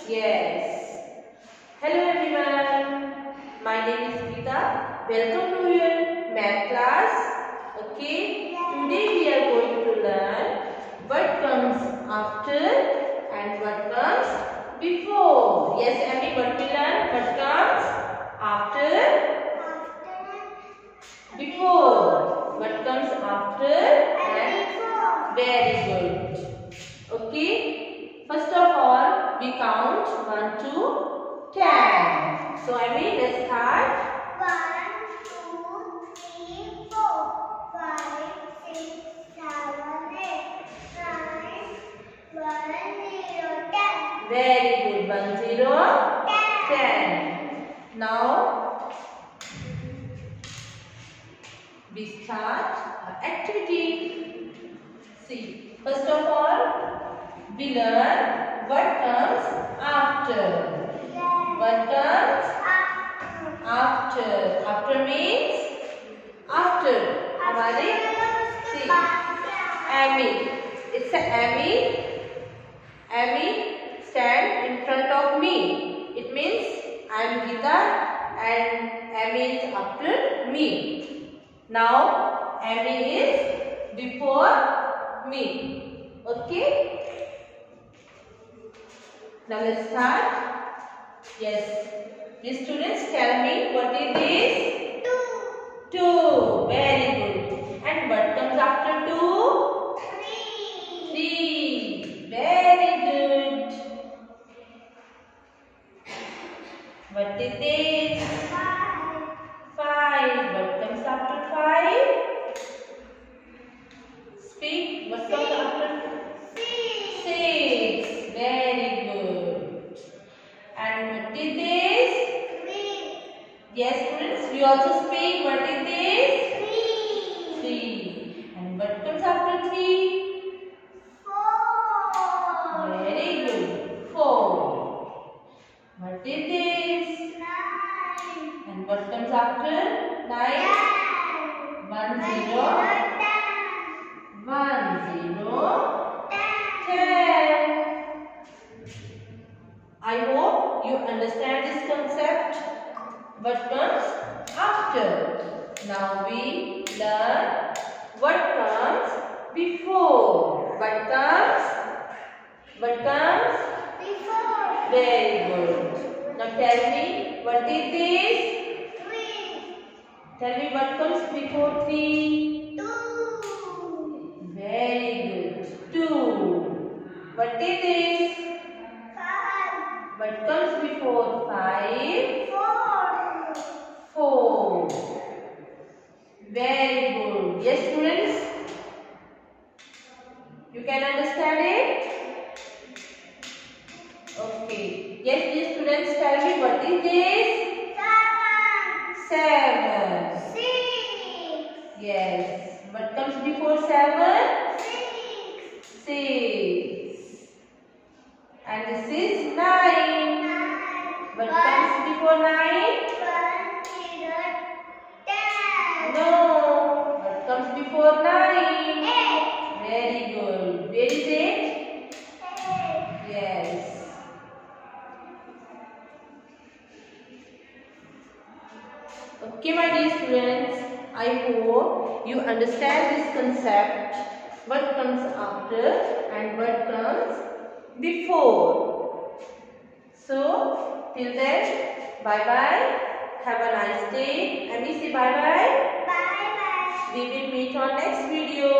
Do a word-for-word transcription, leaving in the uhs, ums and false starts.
Yes. Hello everyone. My name is Geeta. Welcome to your math class. Okay. Today we are going to learn what comes after and what comes before. Yes, Amy, what we learn? What comes after? Before. What comes after and very good. Okay. First of all, we count one to ten. So I mean, let's start. One, two, three, four, five, six, seven, eight, nine, one, zero, ten. Very good. One zero, ten. Now we start our activity. See, first of all, we learn what comes after. What comes after? After means after. हमारे see, Amy. It's a Amy. Amy stand in front of me. It means I am Geeta and Amy is after me. Now Amy is before me. Okay. Now let's start. Yes. The students tell me what is this? Two. Two. Very good. And what comes after two? Three. Three. Very good. What is this? Five. Five. What comes after five? Speak. What comes after? Six. Six. Very good. And what is this? Three. Yes, students. We also speak. What is this? Three. Three. And what comes after three? Four. Very good. Four. What is this? Nine. And what comes after nine? Ten. One One, zero. ten. One zero. Ten. Ten. I hope you understand this concept. What comes after? Now we learn what comes before. What comes? What comes? Before. Very good. Now tell me, what is this? Three. Tell me what comes before three. Two. Very good. Two. What is this? Five. What comes before five? Four. Four. Very good. Yes, students? You can understand it? Okay. Yes, these students, tell me what is this? Seven. Seven. Six. Yes. What comes before seven? Six. Six. And this is nine. Nine. What comes before nine? One, zero, ten. No. What comes before nine? Eight. Very good. Where is it? Eight. Yes. Okay, my dear students, I hope you understand this concept. What comes after and what comes before. So, till then, bye bye. Have a nice day. And we say bye bye. Bye bye. We will meet on next video.